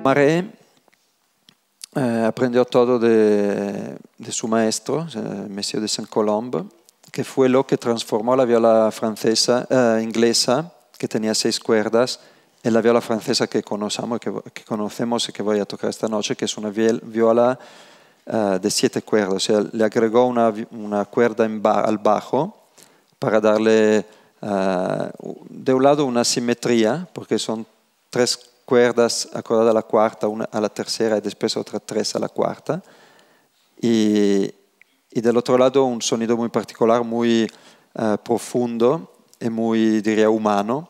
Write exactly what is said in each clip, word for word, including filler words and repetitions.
Maré eh, aprendió todo de, de su maestro, eh, Messier de Saint-Colombe, que fue lo que transformó la viola francesa, eh, inglesa, que tenía seis cuerdas, en la viola francesa que conocemos, que, que conocemos y que voy a tocar esta noche, que es una viola uh, de siete cuerdas. O sea, le agregó una, una cuerda en ba al bajo para darle, uh, de un lado, una simetría, porque son tres cuerdas acordadas a la cuarta, una a la tercera y después otras tres a la cuarta. Y, y del otro lado, un sonido muy particular, muy uh, profundo y muy, diría, humano.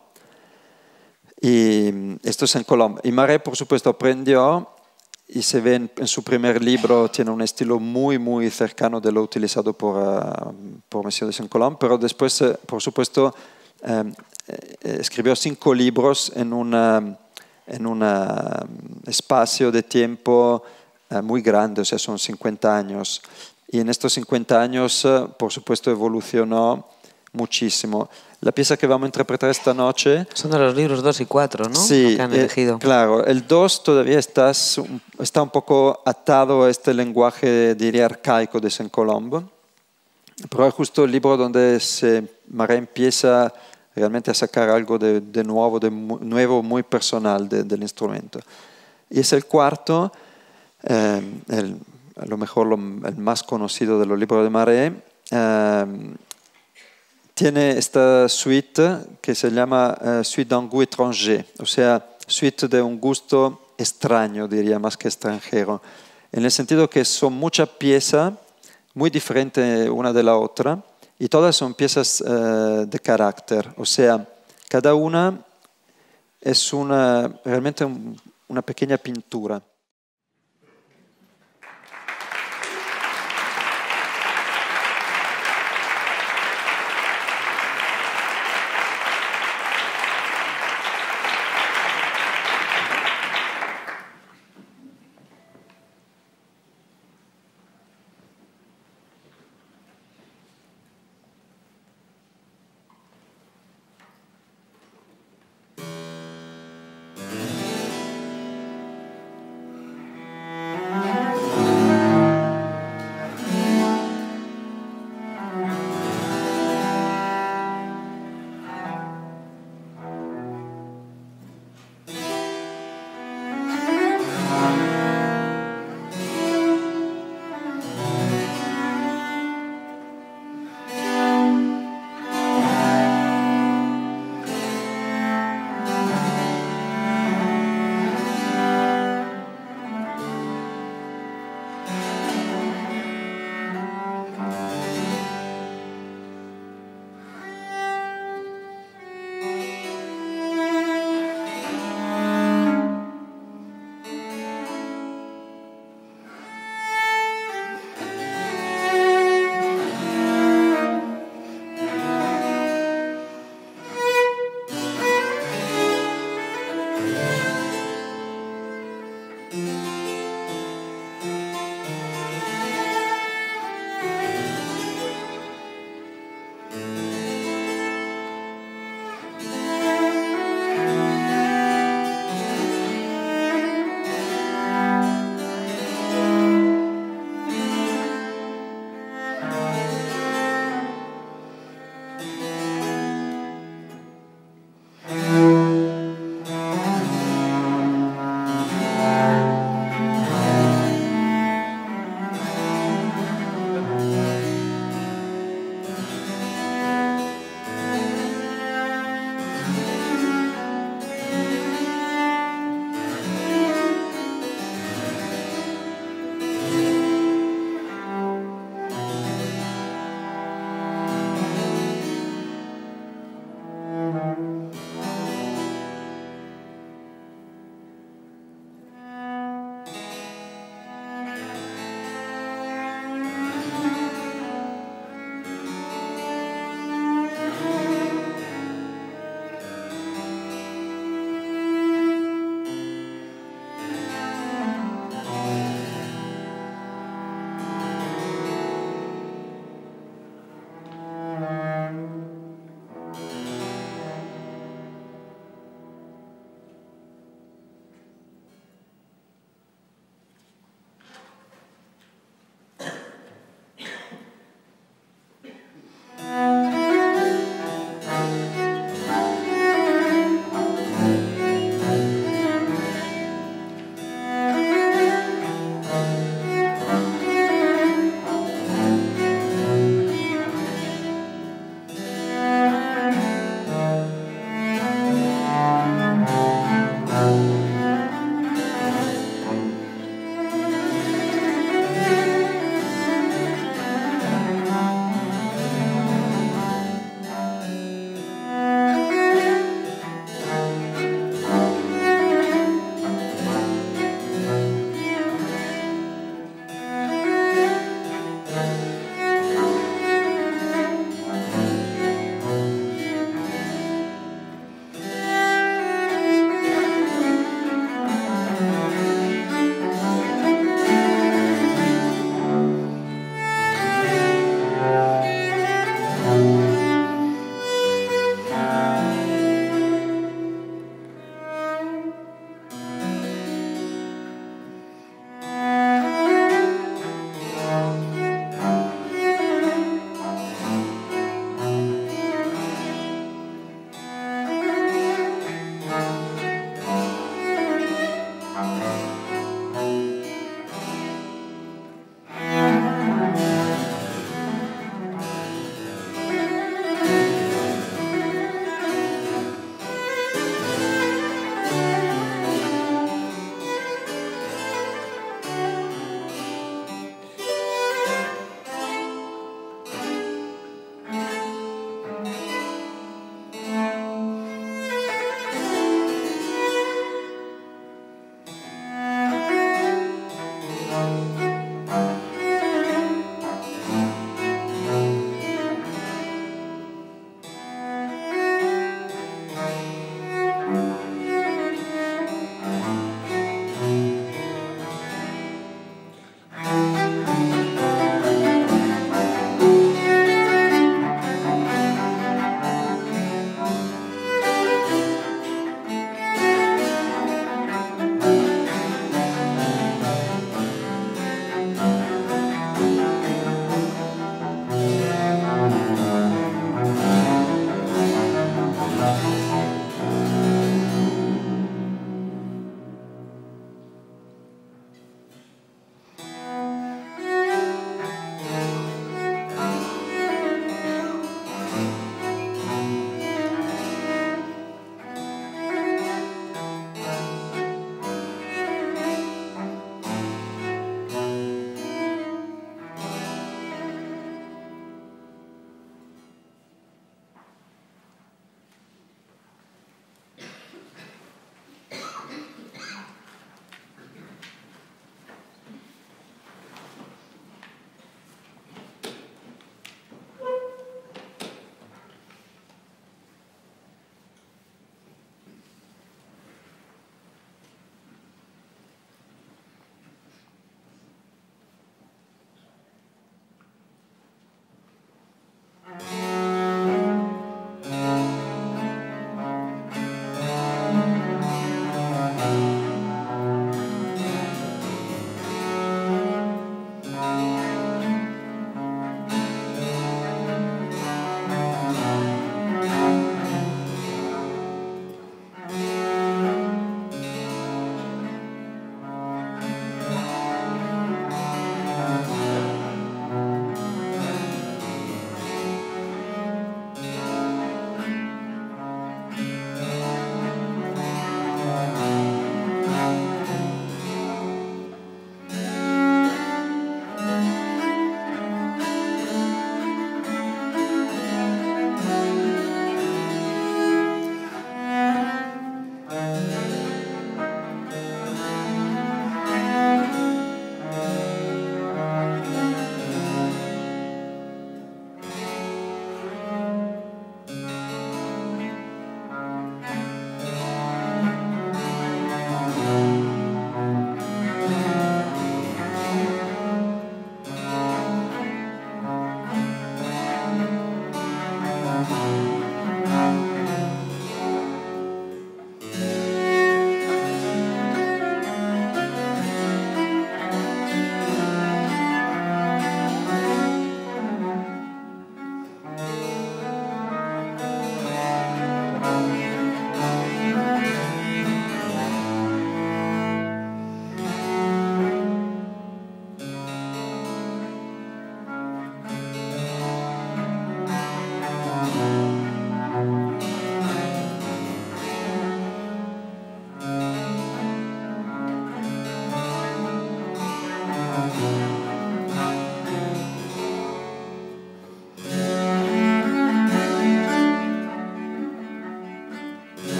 Y esto es en Colombia. Y Maré, por supuesto, aprendió y se ve en, en su primer libro, tiene un estilo muy, muy cercano de lo utilizado por, uh, por Messier de Saint-Colombe, pero después, uh, por supuesto, um, escribió cinco libros en un en un espacio de tiempo uh, muy grande, o sea, son cincuenta años. Y en estos cincuenta años, uh, por supuesto, evolucionó muchísimo. La pieza que vamos a interpretar esta noche... Son de los libros dos y cuatro, ¿no? Sí, Lo que han eh, elegido. Claro. El dos todavía está, está un poco atado a este lenguaje, diría, arcaico de Saint-Colombe. Pero es justo el libro donde se, Maré empieza realmente a sacar algo de, de nuevo, de mu nuevo, muy personal de, del instrumento. Y es el cuarto, eh, el, a lo mejor lo, el más conocido de los libros de Maré. Eh, Tiene esta suite que se llama uh, suite d'un goût étranger, o sea, suite de un gusto extraño, diría, más que extranjero, en el sentido que son muchas piezas muy diferentes una de la otra y todas son piezas uh, de carácter, o sea, cada una es una, realmente un, una pequeña pintura.